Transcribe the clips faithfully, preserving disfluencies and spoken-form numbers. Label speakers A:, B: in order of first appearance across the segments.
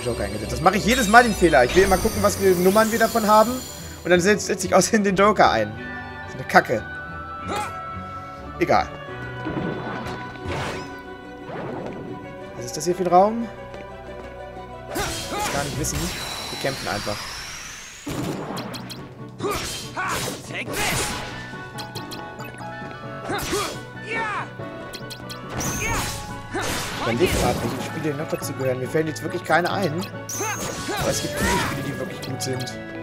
A: Joker eingesetzt. Das mache ich jedes Mal den Fehler. Ich will immer gucken, was für Nummern wir davon haben. Und dann setze setz ich außerdem den Joker ein. Das ist eine Kacke. Egal. Was ist das hier für ein Raum? Ich will es gar nicht wissen. Wir kämpfen einfach. Ich überlege gerade, welche Spiele noch dazu gehören. Mir fällen jetzt wirklich keine ein. Aber es gibt viele Spiele, die wirklich gut sind.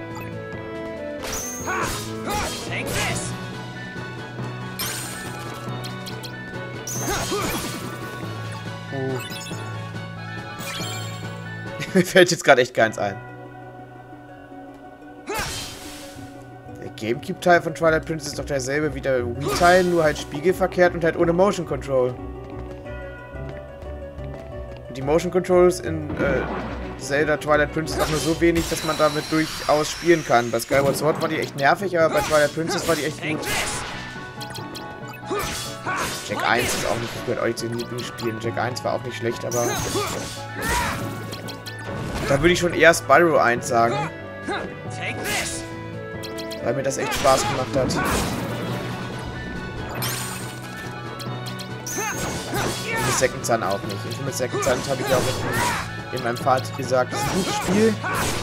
A: Oh. Mir fällt jetzt gerade echt keins ein. Der Gamecube-Teil von Twilight Princess ist doch derselbe wie der Wii-Teil, nur halt spiegelverkehrt und halt ohne Motion Control. Und die Motion Controls in äh, Zelda Twilight Princess auch nur so wenig, dass man damit durchaus spielen kann. Bei Skyward Sword war die echt nervig, aber bei Twilight Princess war die echt gut. Jack eins ist auch nicht, ich gehört euch zu den Lieblingsspielen. Jack eins war auch nicht schlecht, aber da würde ich schon eher Spyro eins sagen. Weil mir das echt Spaß gemacht hat. Und mit Second Son auch nicht. Ich mit Second Son habe ich auch in, in meinem Fazit gesagt, das ist ein gutes Spiel.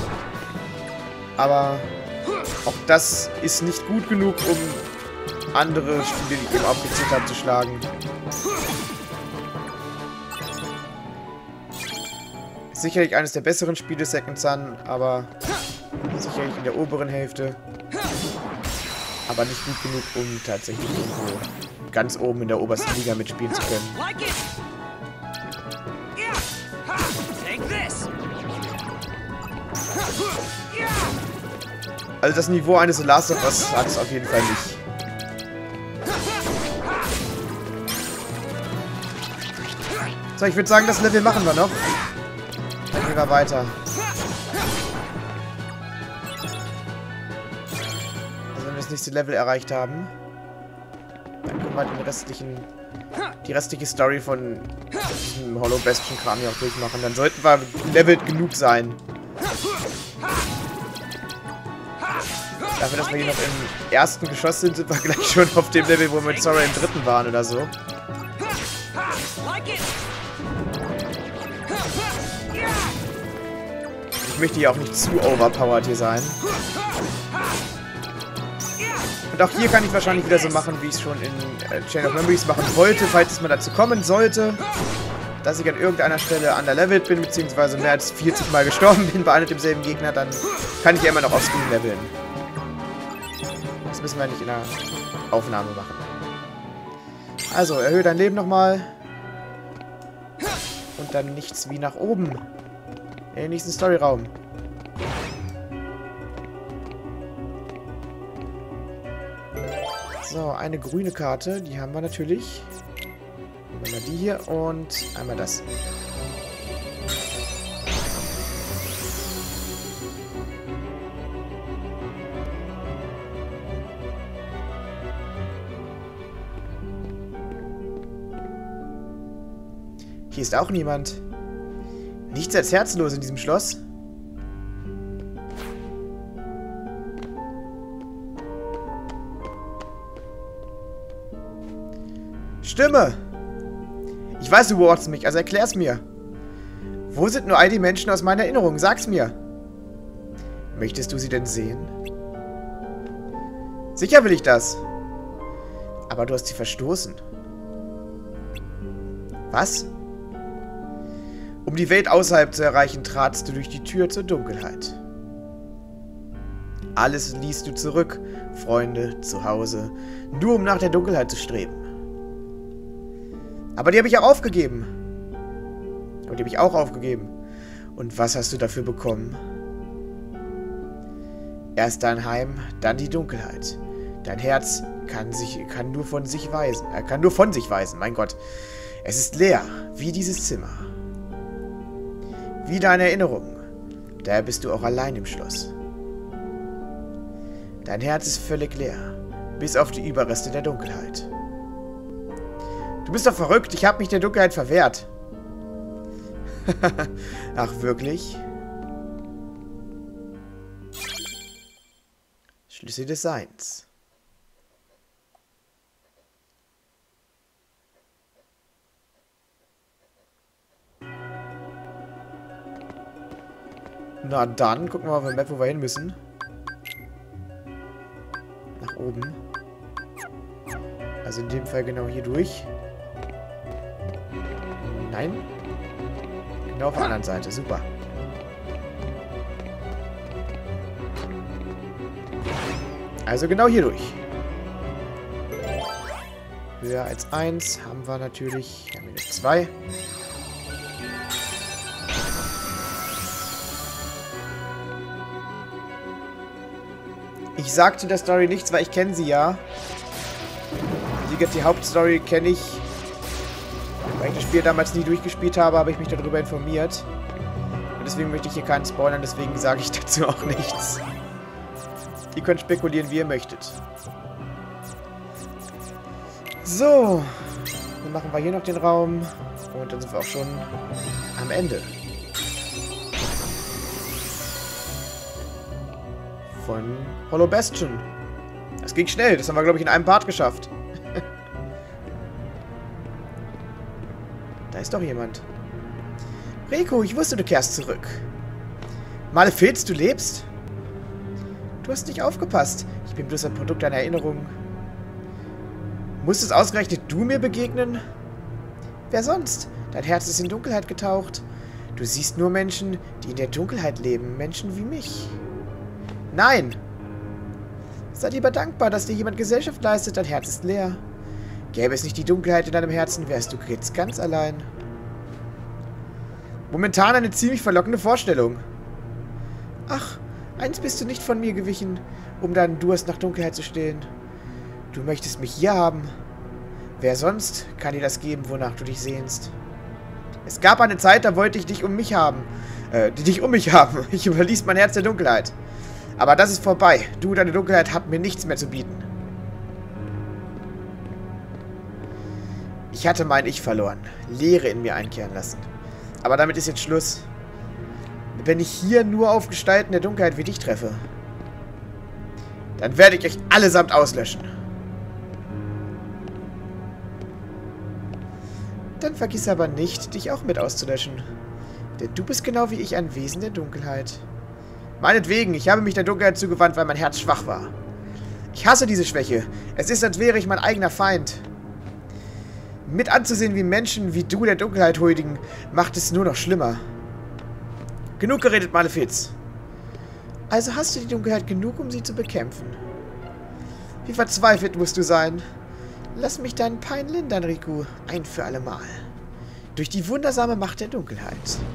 A: Aber auch das ist nicht gut genug, um andere Spiele, die ich eben aufgezählt habe, zu schlagen. Sicherlich eines der besseren Spiele, Second Son, aber sicherlich in der oberen Hälfte. Aber nicht gut genug, um tatsächlich irgendwo ganz oben in der obersten Liga mitspielen zu können. Also das Niveau eines The Last of Us hat es auf jeden Fall nicht. So, ich würde sagen, das Level machen wir noch. Dann gehen wir weiter. Also wenn wir das nächste Level erreicht haben, dann können wir den restlichen, die restliche Story von diesem Hollow Bastion Kram hier auch durchmachen. Dann sollten wir levelt genug sein. Dafür, dass wir hier noch im ersten Geschoss sind, sind wir gleich schon auf dem Level, wo wir mit Sora im dritten waren oder so. Ich möchte hier auch nicht zu overpowered hier sein. Und auch hier kann ich wahrscheinlich wieder so machen, wie ich es schon in äh, Chain of Memories machen wollte, falls es mal dazu kommen sollte, dass ich an irgendeiner Stelle underlevelt bin, beziehungsweise mehr als vierzig Mal gestorben bin bei einem und demselben Gegner, dann kann ich ja immer noch offscreen leveln. Das müssen wir nicht in der Aufnahme machen. Also, erhöhe dein Leben nochmal. Und dann nichts wie nach oben. In den nächsten Storyraum. So, eine grüne Karte. Die haben wir natürlich. Einmal die hier und einmal das. Hier ist auch niemand. Nichts als herzlos in diesem Schloss. Stimme! Ich weiß, du beobachtest mich, also erklär's mir. Wo sind nur all die Menschen aus meiner Erinnerung? Sag's mir. Möchtest du sie denn sehen? Sicher will ich das. Aber du hast sie verstoßen. Was? Um die Welt außerhalb zu erreichen, tratst du durch die Tür zur Dunkelheit. Alles ließt du zurück, Freunde, zu Hause, nur um nach der Dunkelheit zu streben. Aber die habe ich auch aufgegeben. Aber die habe ich auch aufgegeben. Und was hast du dafür bekommen? Erst dein Heim, dann die Dunkelheit. Dein Herz kann sich, kann nur von sich weisen. Er kann nur von sich weisen, mein Gott. Es ist leer, wie dieses Zimmer. Wie deine Erinnerung. Daher bist du auch allein im Schloss. Dein Herz ist völlig leer, bis auf die Überreste der Dunkelheit. Du bist doch verrückt, ich habe mich der Dunkelheit verwehrt. Ach, wirklich? Schlüssel des Seins. Na dann, gucken wir mal auf der Map, wo wir hin müssen. Nach oben. Also in dem Fall genau hier durch. Nein. Genau auf der anderen Seite. Super. Also genau hier durch. Höher als eins haben wir natürlich. Haben wir jetzt zwei. Ich sagte der Story nichts, weil ich kenne sie ja. Die, die Hauptstory kenne ich. Weil ich das Spiel damals nie durchgespielt habe, habe ich mich darüber informiert. Und deswegen möchte ich hier keinen spoilern, deswegen sage ich dazu auch nichts. Ihr könnt spekulieren, wie ihr möchtet. So. Dann machen wir hier noch den Raum. Und dann sind wir auch schon am Ende. Von Hollow Bastion. Das ging schnell. Das haben wir, glaube ich, in einem Part geschafft. Da ist doch jemand. Riku, ich wusste, du kehrst zurück. Malefiz, du lebst? Du hast nicht aufgepasst. Ich bin bloß ein Produkt deiner Erinnerung. Musstest ausgerechnet du mir begegnen? Wer sonst? Dein Herz ist in Dunkelheit getaucht. Du siehst nur Menschen, die in der Dunkelheit leben. Menschen wie mich. Nein! Sei lieber dankbar, dass dir jemand Gesellschaft leistet. Dein Herz ist leer. Gäbe es nicht die Dunkelheit in deinem Herzen, wärst du jetzt ganz allein. Momentan eine ziemlich verlockende Vorstellung. Ach, eins bist du nicht von mir gewichen, um deinen Durst nach Dunkelheit zu stillen. Du möchtest mich hier haben. Wer sonst kann dir das geben, wonach du dich sehnst? Es gab eine Zeit, da wollte ich dich um mich haben. Äh, dich um mich haben. Ich überließ mein Herz der Dunkelheit. Aber das ist vorbei. Du, deine Dunkelheit, habt mir nichts mehr zu bieten. Ich hatte mein Ich verloren. Leere in mir einkehren lassen. Aber damit ist jetzt Schluss. Wenn ich hier nur auf Gestalten der Dunkelheit wie dich treffe, dann werde ich euch allesamt auslöschen. Dann vergiss aber nicht, dich auch mit auszulöschen. Denn du bist genau wie ich ein Wesen der Dunkelheit. Meinetwegen, ich habe mich der Dunkelheit zugewandt, weil mein Herz schwach war. Ich hasse diese Schwäche. Es ist, als wäre ich mein eigener Feind. Mit anzusehen, wie Menschen wie du der Dunkelheit huldigen, macht es nur noch schlimmer. Genug geredet, Malefiz. Also hast du die Dunkelheit genug, um sie zu bekämpfen. Wie verzweifelt musst du sein. Lass mich deinen Pein lindern, Riku. Ein für alle Mal. Durch die wundersame Macht der Dunkelheit.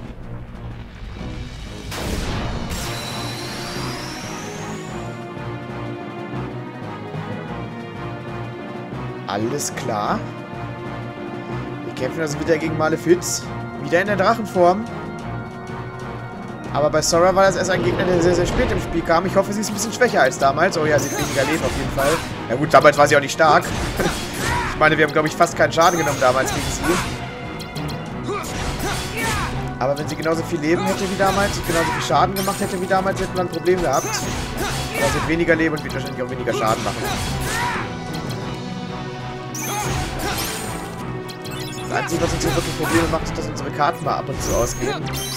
A: Alles klar. Wir kämpfen also wieder gegen Malefiz. Wieder in der Drachenform. Aber bei Sora war das erst ein Gegner, der sehr, sehr spät im Spiel kam. Ich hoffe, sie ist ein bisschen schwächer als damals. Oh ja, sie hat weniger Leben auf jeden Fall. Ja gut, damals war sie auch nicht stark. Ich meine, wir haben, glaube ich, fast keinen Schaden genommen damals gegen sie. Aber wenn sie genauso viel Leben hätte wie damals und genauso viel Schaden gemacht hätte wie damals, hätten wir ein Problem gehabt. Aber sie hat weniger Leben und wird wahrscheinlich auch weniger Schaden machen. Das Einzige, was uns hier wirklich Probleme macht, ist, dass unsere Karten mal ab und zu ausgehen.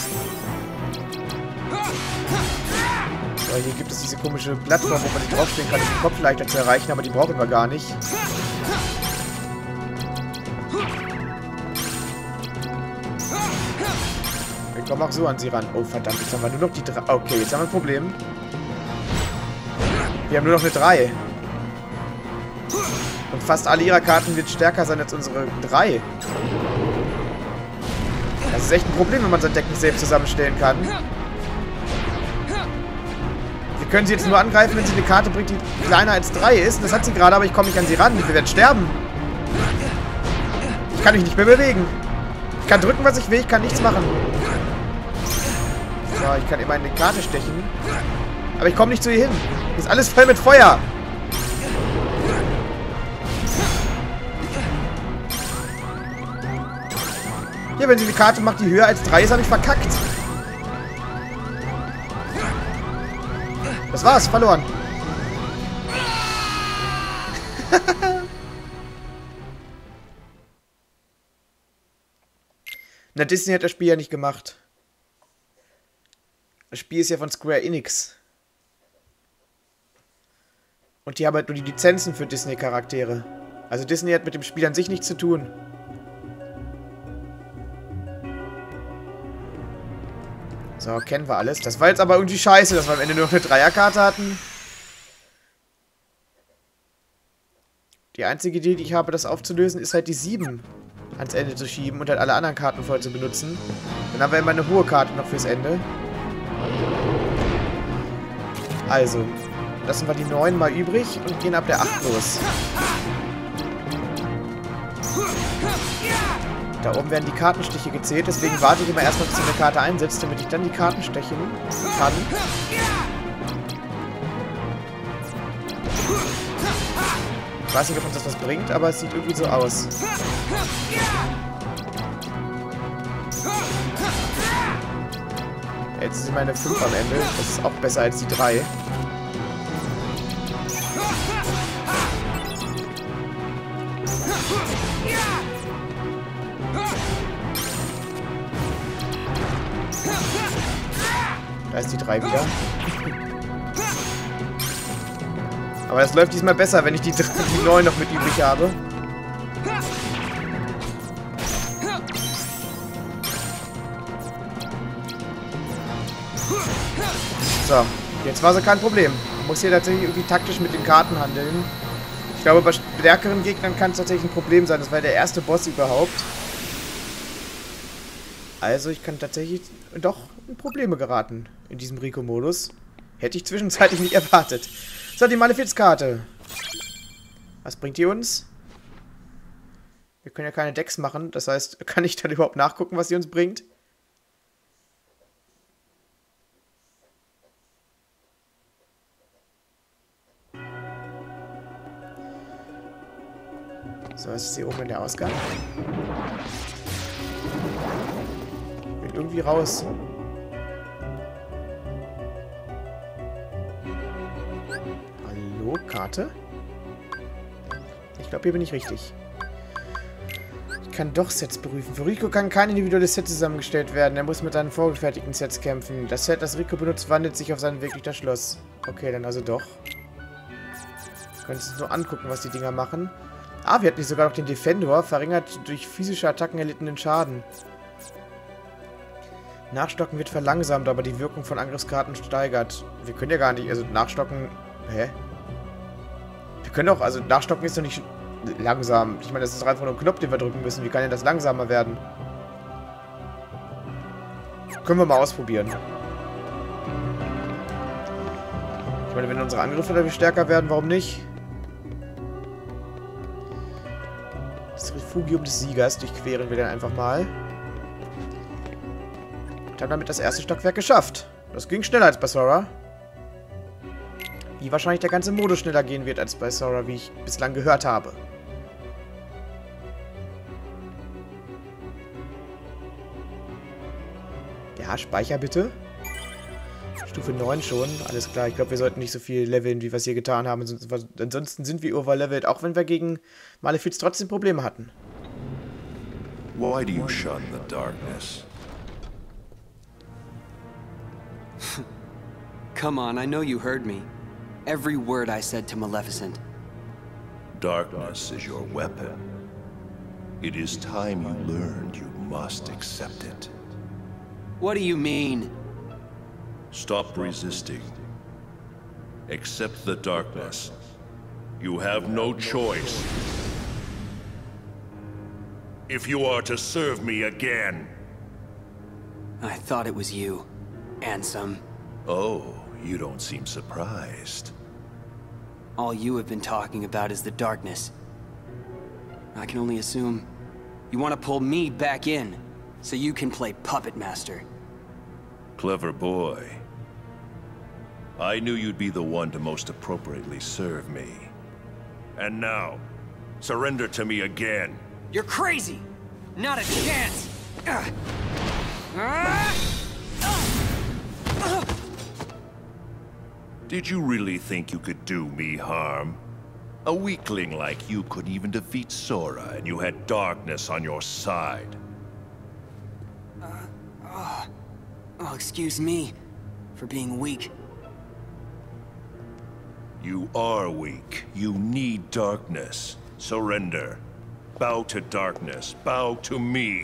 A: Aber hier gibt es diese komische Plattform, wo man nicht draufstehen kann, um den Kopf leichter zu erreichen, aber die brauchen wir gar nicht. Wir kommen auch so an sie ran. Oh verdammt, jetzt haben wir nur noch die drei. Okay, jetzt haben wir ein Problem. Wir haben nur noch eine drei. Und fast alle ihrer Karten wird stärker sein als unsere drei. Das ist echt ein Problem, wenn man sein Deck nicht selbst zusammenstellen kann. Wir können sie jetzt nur angreifen, wenn sie eine Karte bringt, die kleiner als drei ist. Das hat sie gerade, aber ich komme nicht an sie ran. Wir werden sterben. Ich kann mich nicht mehr bewegen. Ich kann drücken, was ich will. Ich kann nichts machen. So, ich kann immer in die Karte stechen. Aber ich komme nicht zu ihr hin. Hier ist alles voll mit Feuer. Hier, wenn sie die Karte macht, die höher als drei ist, habe ich verkackt. Das war's, verloren. Na, Disney hat das Spiel ja nicht gemacht. Das Spiel ist ja von Square Enix. Und die haben halt nur die Lizenzen für Disney-Charaktere. Also Disney hat mit dem Spiel an sich nichts zu tun. So, kennen wir alles. Das war jetzt aber irgendwie scheiße, dass wir am Ende nur noch eine Dreierkarte hatten. Die einzige Idee, die ich habe, das aufzulösen, ist halt die sieben ans Ende zu schieben und halt alle anderen Karten voll zu benutzen. Dann haben wir immer eine hohe Karte noch fürs Ende. Also, lassen wir die neun mal übrig und gehen ab der acht los. Da oben werden die Kartenstiche gezählt, deswegen warte ich immer erstmal, bis eine Karte einsetzt, damit ich dann die Karten stechen kann. Ich weiß nicht, ob uns das was bringt, aber es sieht irgendwie so aus. Jetzt sind meine fünf am Ende. Das ist auch besser als die drei. Da ist die drei wieder. Aber das läuft diesmal besser, wenn ich die, die neun noch mit übrig habe. So, jetzt war es kein Problem. Man muss hier tatsächlich irgendwie taktisch mit den Karten handeln. Ich glaube, bei stärkeren Gegnern kann es tatsächlich ein Problem sein. Das war der erste Boss überhaupt. Also ich kann tatsächlich doch in Probleme geraten in diesem Rico-Modus. Hätte ich zwischenzeitlich nicht erwartet. So, die Malefizkarte. Was bringt die uns? Wir können ja keine Decks machen. Das heißt, kann ich dann überhaupt nachgucken, was sie uns bringt? So, ist hier oben in der Ausgang. Ich bin irgendwie raus. Hallo, Karte? Ich glaube, hier bin ich richtig. Ich kann doch Sets berufen. Für Rico kann kein individuelles Set zusammengestellt werden. Er muss mit seinen vorgefertigten Sets kämpfen. Das Set, das Rico benutzt, wandelt sich auf sein Weg durch das Schloss. Okay, dann also doch. Wir können uns nur angucken, was die Dinger machen. Ah, wir hatten nicht sogar noch den Defendor. Verringert durch physische Attacken erlittenen Schaden. Nachstocken wird verlangsamt, aber die Wirkung von Angriffskarten steigert. Wir können ja gar nicht, also Nachstocken... Hä? Wir können doch, also Nachstocken ist doch nicht langsam. Ich meine, das ist einfach nur ein Knopf, den wir drücken müssen. Wie kann denn das langsamer werden? Können wir mal ausprobieren. Ich meine, wenn unsere Angriffe dadurch stärker werden, warum nicht? Das Refugium des Siegers durchqueren wir dann einfach mal. Und haben damit das erste Stockwerk geschafft. Das ging schneller als bei Sora. Wie wahrscheinlich der ganze Modus schneller gehen wird als bei Sora, wie ich bislang gehört habe. Ja, Speicher bitte. Stufe neun schon. Alles klar, ich glaube, wir sollten nicht so viel leveln, wie wir es hier getan haben. Ansonsten sind wir overlevelt, auch wenn wir gegen Malefiz trotzdem Probleme hatten.
B: Why do you shun the darkness?
C: Come on, I know you heard me. Every word I said to Maleficent.
B: Darkness is your weapon. It is time you learned you must accept it.
C: What do you mean?
B: Stop resisting. Accept the darkness. You have no choice. If you are to serve me again.
C: I thought it was you, Ansem.
B: Oh, you don't seem surprised.
C: All you have been talking about is the darkness. I can only assume you want to pull me back in, so you can play Puppet Master.
B: Clever boy. I knew you'd be the one to most appropriately serve me. And now, surrender to me again.
C: You're crazy! Not a chance! Ugh. Ah!
B: Did you really think you could do me harm? A weakling like you couldn't even defeat Sora, and you had darkness on your side.
C: Oh, excuse me for being weak.
B: You are weak. You need darkness. Surrender. Bow to darkness. Bow to me.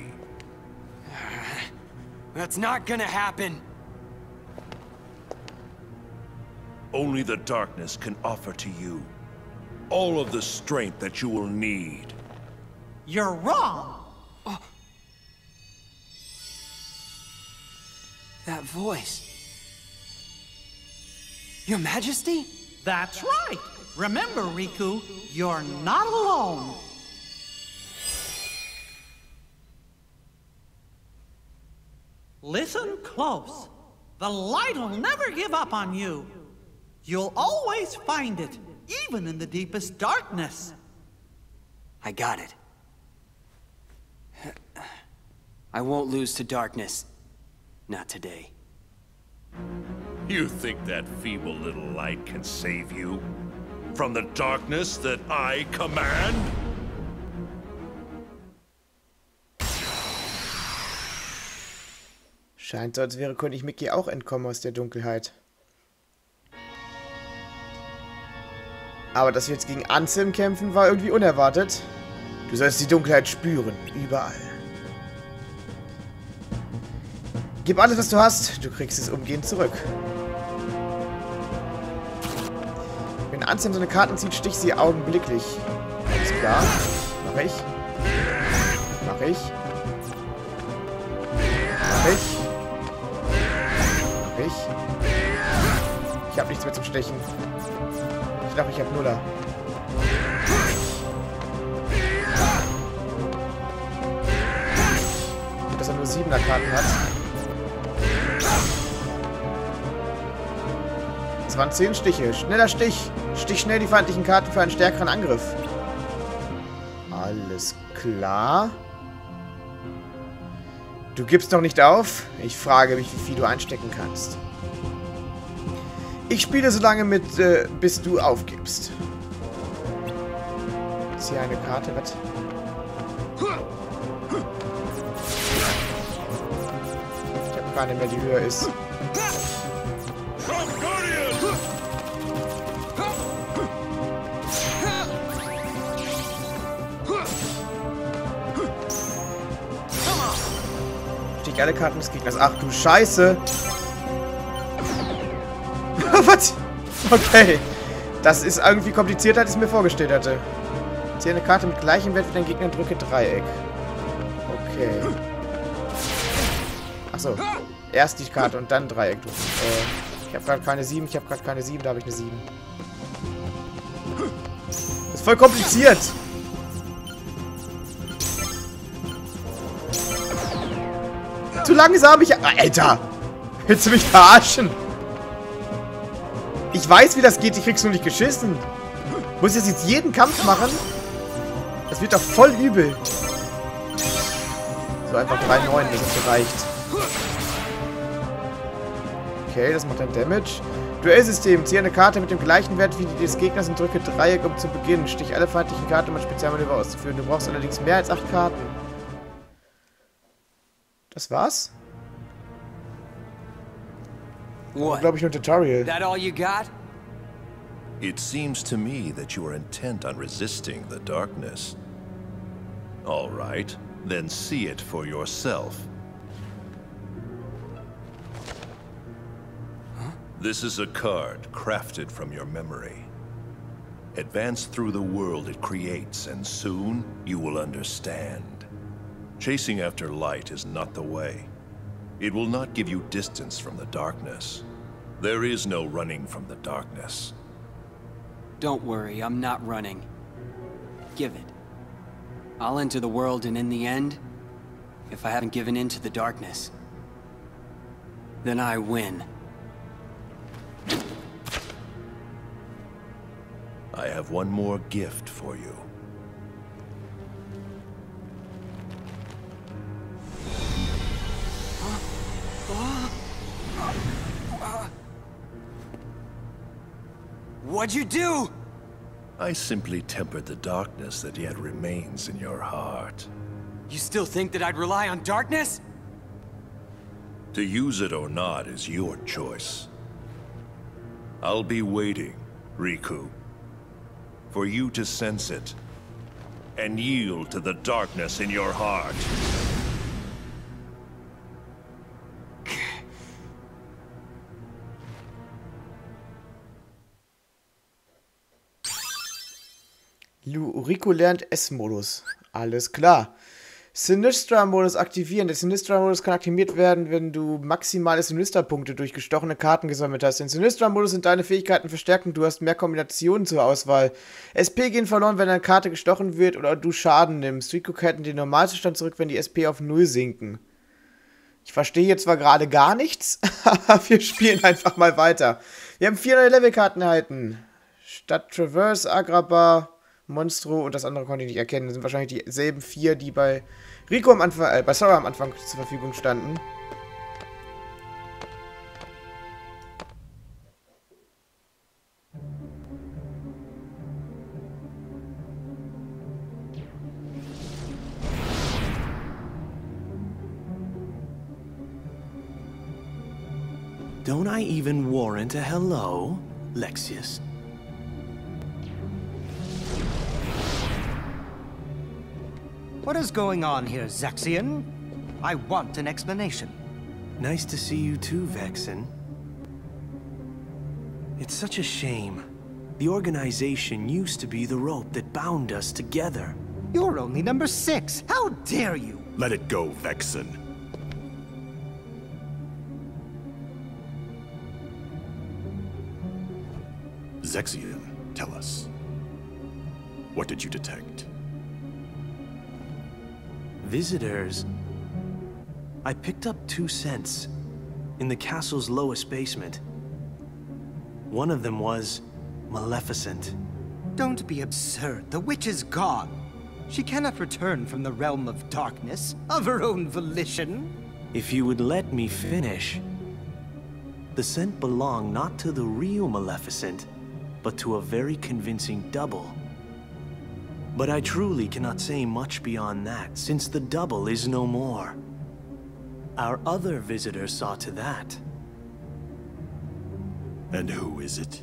C: That's not gonna happen.
B: Only the darkness can offer to you all of the strength that you will need.
D: You're wrong.
C: Oh. That voice. Your Majesty?
D: That's right. Remember, Riku, you're not alone. Listen close. The light will never give up on you. You'll always find it, even in the deepest darkness.
C: I got it. I won't lose to darkness. Not today.
B: You think that feeble little light can save you from the darkness that I command?
A: Scheint so, als wäre König Mickey auch entkommen aus der Dunkelheit. Aber dass wir jetzt gegen Ansem kämpfen, war irgendwie unerwartet. Du sollst die Dunkelheit spüren, überall. Gib alles, was du hast. Du kriegst es umgehend zurück. Wenn Ansem seine Karten zieht, stich sie augenblicklich. Alles klar. Mach ich. Mach ich. Mach ich. Mach ich. Ich habe nichts mehr zum Stechen. Ich glaube, ich habe Nuller. Und dass er nur siebener Karten hat. Das waren zehn Stiche. Schneller Stich. Stich schnell die feindlichen Karten für einen stärkeren Angriff. Alles klar. Du gibst noch nicht auf? Ich frage mich, wie viel du einstecken kannst. Ich spiele so lange mit, äh, bis du aufgibst. Ist hier eine Karte? Was? Ich habe keine mehr, die höher ist. Stich alle Karten des Gegners. Ach du Scheiße! Was? Okay. Das ist irgendwie komplizierter, als ich mir vorgestellt hatte. Ziehe eine Karte mit gleichem Wert wie dein Gegner, drücke Dreieck. Okay. Achso. Erst die Karte und dann Dreieck. Du, äh, ich habe gerade keine sieben, ich habe gerade keine sieben, da habe ich eine sieben. Das ist voll kompliziert. Zu langsam, ich... Alter! Willst du mich verarschen? Ich weiß, wie das geht, ich krieg's nur nicht geschissen. Muss ich jetzt jeden Kampf machen? Das wird doch voll übel. So, einfach drei neun, das ist reicht. Okay, das macht dann Damage. Duellsystem. Ziehe eine Karte mit dem gleichen Wert wie die des Gegners und drücke Dreieck, um zu beginnen. Stich alle feindlichen Karten, um ein Spezialmanöver auszuführen. Du brauchst allerdings mehr als acht Karten. Das war's?
C: What?
A: Glaube ich, nur Tutorial.
C: That all you got?
B: It seems to me that you are intent on resisting the darkness. All right, then see it for yourself.
C: Huh?
B: This is a card crafted from your memory. Advance through the world it creates, and soon you will understand. Chasing after light is not the way. It will not give you distance from the darkness. There is no running from the darkness.
C: Don't worry, I'm not running. Give it. I'll enter the world, and in the end, if I haven't given in to the darkness, then I win.
B: I have one more gift for you.
C: What'd you do?
B: I simply tempered the darkness that yet remains in your heart.
C: You still think that I'd rely on darkness?
B: To use it or not is your choice. I'll be waiting, Riku, for you to sense it and yield to the darkness in your heart.
A: Riku lernt S-Modus. Alles klar. Sinistra-Modus aktivieren. Der Sinistra-Modus kann aktiviert werden, wenn du maximale Sinistra-Punkte durch gestochene Karten gesammelt hast. Im Sinistra-Modus sind deine Fähigkeiten verstärkt und du hast mehr Kombinationen zur Auswahl. S P gehen verloren, wenn eine Karte gestochen wird oder du Schaden nimmst. Riku kehrt in den Normalzustand zurück, wenn die S P auf null sinken. Ich verstehe jetzt zwar gerade gar nichts, aber wir spielen einfach mal weiter. Wir haben vier neue Levelkarten erhalten. Stadt Traverse, Agrabah, Monstro und das andere konnte ich nicht erkennen. Das sind wahrscheinlich dieselben vier, die bei Riku am Anfang, äh, bei Sora am Anfang zur Verfügung standen.
E: Don't I even warrant a hello, Lexaeus?
F: What is going on here, Zaxian? I want an explanation.
E: Nice to see you too, Vexen. It's such a shame. The organization used to be the rope that bound us together.
F: You're only number six. How dare you?
G: Let it go, Vexen. Zexion, tell us. What did you detect?
E: Visitors. I picked up two scents in the castle's lowest basement. One of them was Maleficent.
F: Don't be absurd. The witch is gone. She cannot return from the realm of darkness of her own volition.
E: If you would let me finish. The scent belonged not to the real Maleficent, but to a very convincing double. But I truly cannot say much beyond that, since the double is no more. Our other visitor saw to that.
G: And who is it?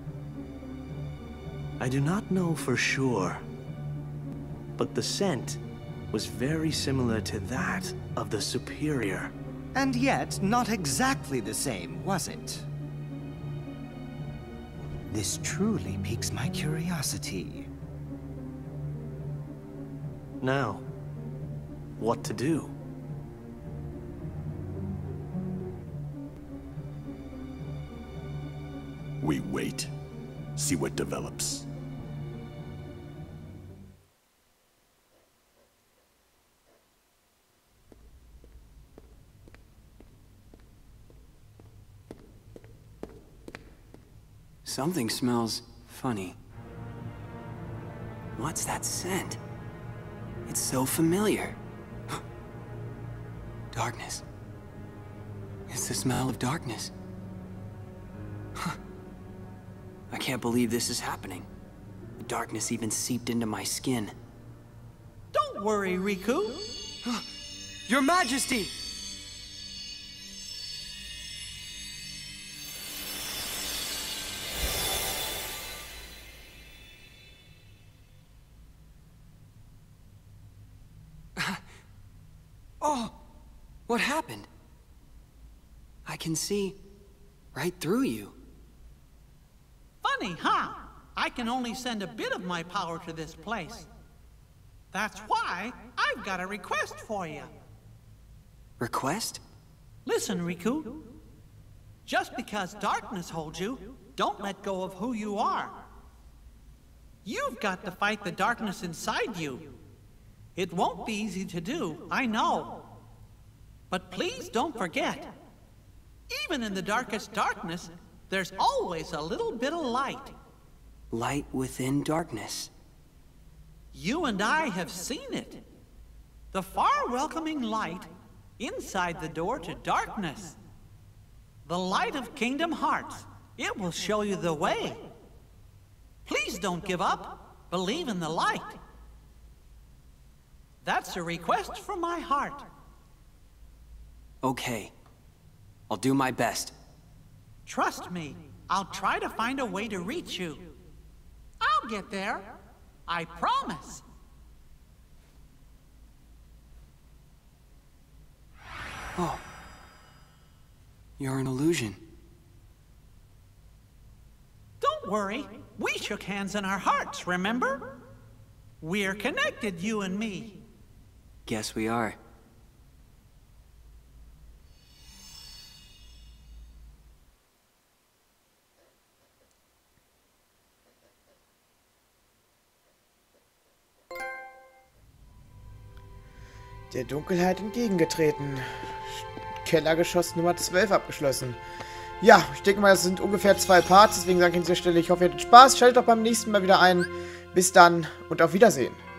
E: I do not know for sure, but the scent was very similar to that of the Superior.
F: And yet, not exactly the same, was it? This truly piques my curiosity.
E: Now, what to do?
G: We wait. See what develops.
C: Something smells funny. What's that scent? It's so familiar. Darkness. It's the smell of darkness. Huh. I can't believe this is happening. The darkness even seeped into my skin.
D: Don't worry, Riku.
C: Your Majesty! Oh! What happened? I can see right through you.
D: Funny, huh? I can only send a bit of my power to this place. That's why I've got a request for you.
C: Request?
D: Listen, Riku. Just because darkness holds you, don't let go of who you are. You've got to fight the darkness inside you. It won't be easy to do, I know. But please don't forget, even in the darkest darkness, there's always a little bit of light.
C: Light within darkness.
D: You and I have seen it. The far welcoming light inside the door to darkness. The light of Kingdom Hearts. It will show you the way. Please don't give up. Believe in the light. That's a request from my heart.
C: Okay. I'll do my best.
D: Trust me, I'll try to find a way to reach you. I'll get there. I promise.
C: Oh. You're an illusion.
D: Don't worry. We shook hands in our hearts, remember? We're connected, you and me.
C: Guess we are.
A: Der Dunkelheit entgegengetreten. Kellergeschoss Nummer zwölf abgeschlossen. Ja, ich denke mal, das sind ungefähr zwei Parts, deswegen sage ich an dieser Stelle, ich hoffe, ihr hattet Spaß. Schaltet doch beim nächsten Mal wieder ein. Bis dann und auf Wiedersehen.